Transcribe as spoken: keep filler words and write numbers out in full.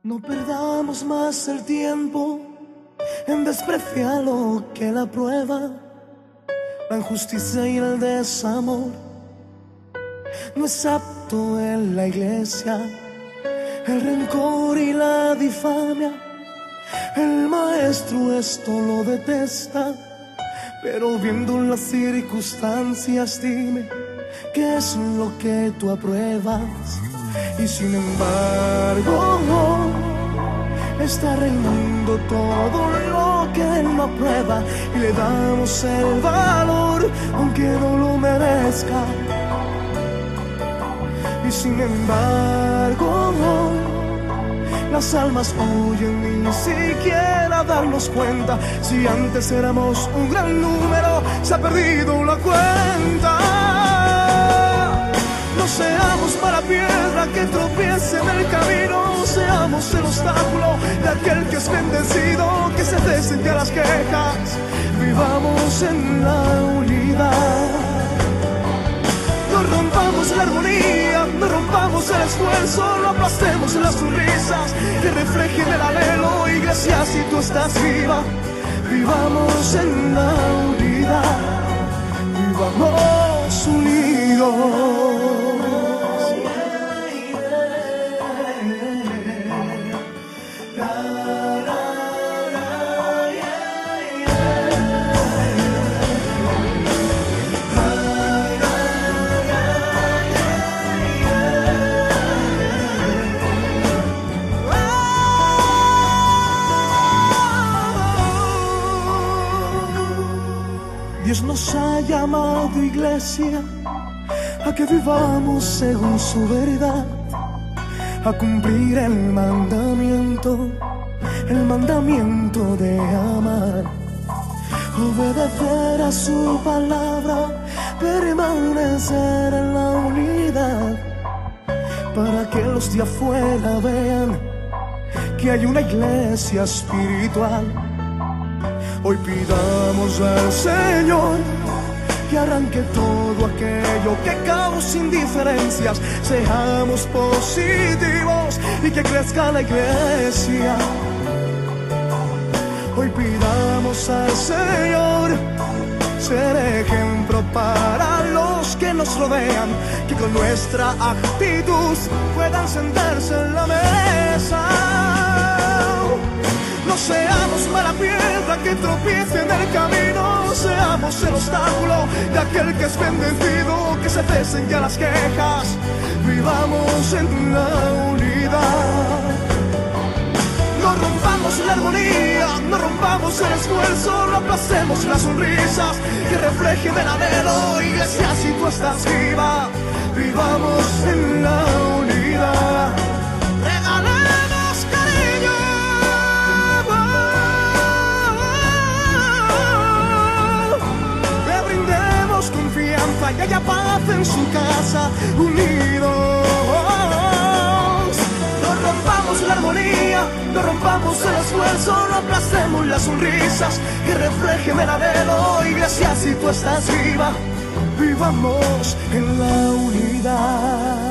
No perdamos más el tiempo en despreciar lo que la prueba, la injusticia y el desamor. No es apto en la iglesia el rencor y la difamia. El maestro esto lo detesta, pero viendo las circunstancias dime qué es lo que tú apruebas. Y sin embargo no está reinando todo lo que él no aprueba, y le damos el valor aunque no lo merezca. Y sin embargo no, las almas huyen ni siquiera darnos cuenta. Si antes éramos un gran número, se ha perdido la cuenta. No seamos mala piedra que tropiece en el camino, seamos el obstáculo de aquel que es bendecido, que se cesen ya las quejas, vivamos en la unidad. No rompamos la armonía, no rompamos el esfuerzo, no aplastemos las sonrisas que reflejen el anhelo. Iglesia, si tú estás viva, vivamos en la unidad, vivamos unidos. Dios nos ha llamado, iglesia, a que vivamos según su verdad, a cumplir el mandamiento, el mandamiento de amar, obedecer a su palabra, permanecer en la unidad, para que los de afuera vean que hay una iglesia espiritual. Hoy pidamos al Señor que arranque todo aquello que cause indiferencias, seamos positivos y que crezca la iglesia. Hoy pidamos al Señor ser ejemplo para los que nos rodean, que con nuestra actitud puedan sentarse en la mesa. No seamos mala piedra que tropiece en el camino, seamos el obstáculo de aquel que es bendecido, que se cesen ya las quejas, vivamos en la unidad. No rompamos la armonía, no rompamos el esfuerzo, no aplastemos las sonrisas que reflejen el anhelo. Iglesia, si tú estás viva, vivamos en la unidad. Regalemos cariño, le brindemos confianza y haya paz en su casa, unidos. No rompamos la armonía, no rompamos el esfuerzo, no aplastemos las sonrisas que reflejen el anhelo. Iglesia, si tú estás viva, vivamos en la unidad.